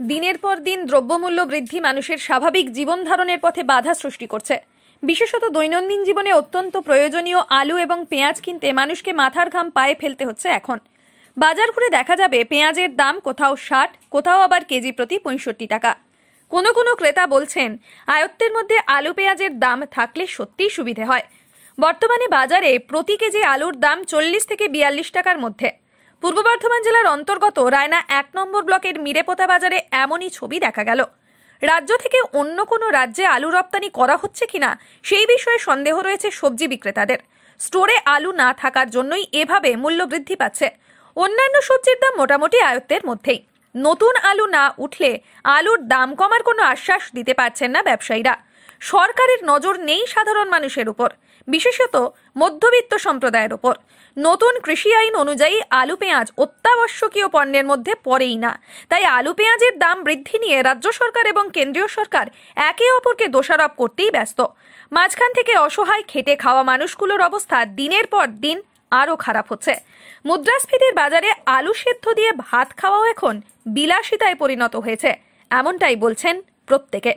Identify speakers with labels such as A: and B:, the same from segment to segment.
A: দিনের পর দিন দ্রব্যমূল্য বৃদ্ধি মানুষের স্বাভাবিক জীবন ধারণের পথে বাধা সৃষ্টি করছে। বিশেষত দৈনন্দিন জীবনে অত্যন্ত প্রয়োজনীয় আলু এবং পেঁয়াজ কিনতে মানুষকে মাথার ঘাম পায়ে ফেলতে হচ্ছে। এখন বাজার ঘুরে দেখা যাবে পেঁয়াজের দাম কোথাও 60, কোথাও আবার কেজি প্রতি 65 টাকা। কোনো কোনো ক্রেতা বলছেন আয়ত্তের মধ্যে আলু পেঁয়াজের দাম থাকলে সত্যিই সুবিধে হয়। বর্তমানে বাজারে প্রতি কেজি আলুর দাম 40 থেকে 42 টাকার মধ্যে। পূর্ব বর্ধমান জেলার অন্তর্গত রায়না 1 নম্বর ব্লকের মিরেপোতা বাজারে এমনই ছবি দেখা গেল। রাজ্য থেকে অন্য কোনো রাজ্যে আলু রপ্তানি করা হচ্ছে কিনা সেই বিষয়ে সন্দেহ রয়েছে সবজি বিক্রেতাদের। স্টোরে আলু না থাকার জন্যই এভাবে মূল্য বৃদ্ধি পাচ্ছে। অন্যান্য সবজির দাম মোটামুটি আয়ত্তের মধ্যেই। নতুন আলু না উঠলে আলুর দাম কমার কোনো আশ্বাস দিতে পারছেন না ব্যবসায়ীরা। সরকারের নজর নেই সাধারণ মানুষের উপর, বিশেষত মধ্যবিত্ত সম্প্রদায়ের উপর। নতুন কৃষি আইন অনুযায়ী আলু পেঁয়াজ অত্যাবশ্যকীয় পণ্যের মধ্যে পড়েই না। তাই আলু পেঁয়াজের দাম বৃদ্ধি নিয়ে রাজ্য সরকার এবং কেন্দ্রীয় সরকার একে অপরকে দোষারোপ করতেই ব্যস্ত। মাঝখান থেকে অসহায় খেটে খাওয়া মানুষগুলোর অবস্থা দিনের পর দিন আরও খারাপ হচ্ছে। মুদ্রাস্ফীতির বাজারে আলু সেদ্ধ দিয়ে ভাত খাওয়াও এখন বিলাসিতায় পরিণত হয়েছে, এমনটাই বলছেন প্রত্যেকে।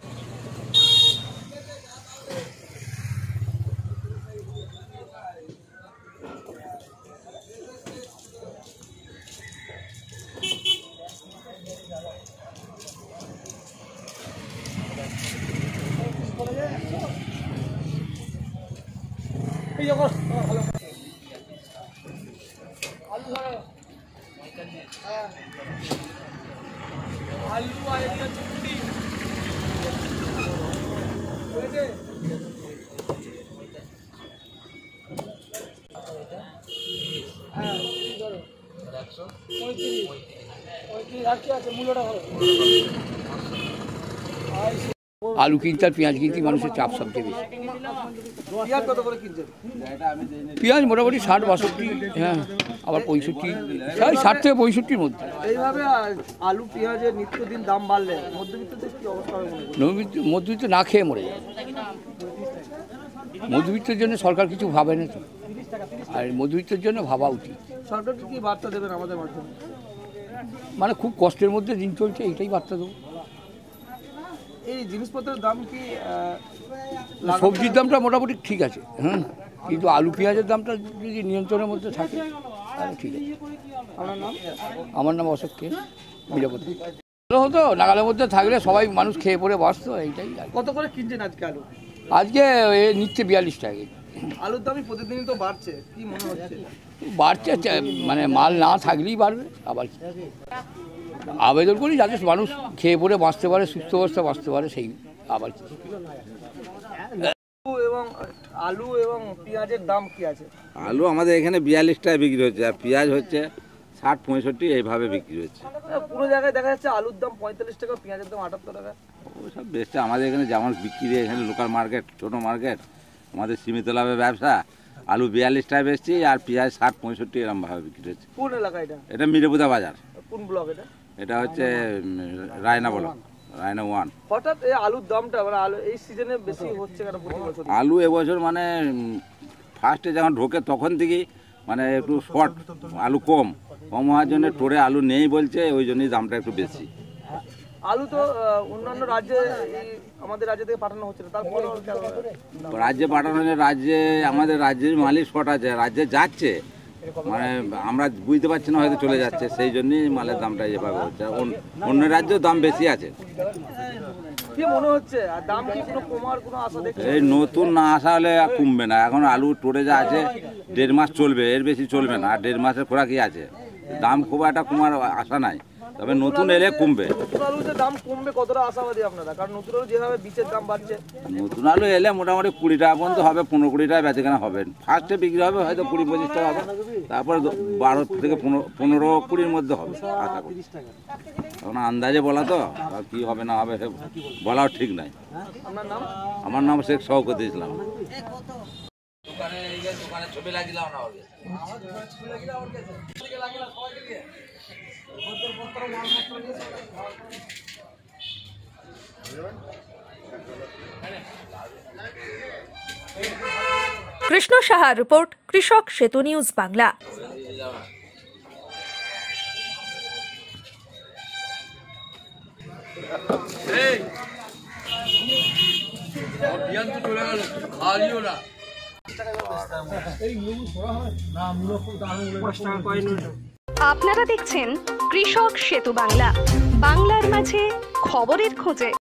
B: আলু কিনতে আর পেঁয়াজ কিনতে মানুষের চাপ সবচেয়ে বেশি। পেঁয়াজ মোটামুটি 60-62, হ্যাঁ, আবার 65, 60 থেকে 65-র মধ্যে।
C: এইভাবে আলু পেঁয়াজের নিত্যদিন দাম বাড়লে মধ্যবিত্তদের কি অবস্থা হবে?
B: মধ্যবিত্ত না খেয়ে মরে যাবে। মধ্যবিত্তের জন্য সরকার কিছু ভাবে না তো, আর মধ্যবিত্তের জন্য ভাবা উচিত।
C: সরকার কি বার্তা দেবেন আমাদের মাধ্যমে?
B: মানে খুব কষ্টের মধ্যে দিন চলছে, এইটাই বার্তা দেবো।
C: এই জিনিসপত্রের দাম কি
B: সবজির দামটা মোটামুটি ঠিক আছে, হ্যাঁ, কিন্তু আলু পেঁয়াজের দামটা যদি নিয়ন্ত্রণের মধ্যে থাকে তাহলে ঠিক আছে। আমার নাম অশোক কে, মিরাপতি। ভালো হতো, নাগালের মধ্যে থাকলে সবাই মানুষ খেয়ে পড়ে বাঁচতো, এইটাই।
C: কত করে কিনছেন আজকে আলু?
B: আজকে নিচ্ছে 42 টাকা।
C: আলুর দামই প্রতিদিনই তো বাড়ছে, কি মনে হচ্ছে?
B: বাড়ছে, মানে মাল না থাকলেই বাড়বে। আবার আবেদন করি যাতে মানুষ খেয়ে পড়ে বাঁচতে পারে, সুস্থ অবস্থা বাঁচতে পারে, সেই আবার কি।
C: এবং আলু এবং পেঁয়াজের দাম কি আছে?
D: আলু আমাদের এখানে 42 টাকা বিক্রি হচ্ছে, আর পেঁয়াজ হচ্ছে 60-65 এইভাবে বিক্রি হচ্ছে।
C: পুরো জায়গায় দেখা যাচ্ছে আলুর দাম 45 টাকা, পেঁয়াজের দাম 78 টাকা।
D: ওইসব বেশি আমাদের এখানে যেমন বিক্রি, এখানে লোকাল মার্কেট, ছোটো মার্কেট, আমাদের সীমিত লাভে ব্যবসা। আলু 42 টাকা বেচছি, আর পেঁয়াজ 60-65 এরকমভাবে বিক্রি হচ্ছে।
C: কোন এলাকা এটা?
D: এটা মিরেপোতা বাজার।
C: কোন ব্লক এটা?
D: এটা হচ্ছে রায়না ব্লক, রায়না 1।
C: হঠাৎ এই আলুর দামটা মানে আলু এই সিজনে বেশি হচ্ছে কেন প্রতি বছর?
D: আলু এবছর মানে ফার্স্টে যখন ঢোকে তখন থেকেই মানে একটু শর্ট, আলু কম হওয়ার জন্য টোরে আলু নেই বলছে, ওই জন্যই দামটা একটু বেশি।
C: আলু তো অন্যান্য রাজ্যে, আমাদের রাজ্য থেকে পাঠানো হচ্ছে না, তারপর
D: রাজ্যে পাঠানো, রাজ্যে আমাদের রাজ্যের মালিক শর্ট আছে, রাজ্যে যাচ্ছে, মানে আমরা বুঝতে পারছি না, হয়তো চলে যাচ্ছে, সেই জন্যই মালের দামটা যেভাবে হচ্ছে। অন্য রাজ্যেও দাম বেশি আছে।
C: কি মনে হচ্ছে আর দাম কি কোনো কমার কোনো আশা দেখছেন?
D: এই নতুন না আসা হলে কমবে না। এখন আলু টোরে যা আছে 1.5 মাস চলবে, এর বেশি চলবে না। আর 1.5 মাসের খোরাকি আছে, দাম খুব একটা কমার আশা নাই, তবে নতুন এলে কমবে।
C: নতুন আলুর যে দাম কমবে কতটা আশাবাদী আপনারা? কারণ নতুন আলু যেভাবে বীজের দাম বাড়ছে,
D: নতুন আলু এলে মোটামুটি 20 টাকা পর্যন্ত হবে, 15-20 টাকা বেচাকেনা হবে। ফার্স্টে বিক্রি হবে হয়তো 20-25 টাকা হবে, তারপর 12 থেকে 15-20-র মধ্যে হবে আশা করি। এখন আন্দাজে বলা তো, আর কি হবে না হবে বলাও ঠিক নাই।
C: আপনার নাম?
D: আমার নাম শেখ শওকত ইসলাম।
E: ছবি লাগিলাম না
A: কৃষ্ণ সাহার রিপোর্ট, কৃষক সেতু নিউজ বাংলা।
E: আপনারা দেখছেন কৃষক সেতু বাংলা, বাংলার মাঝে খবরের খোঁজে।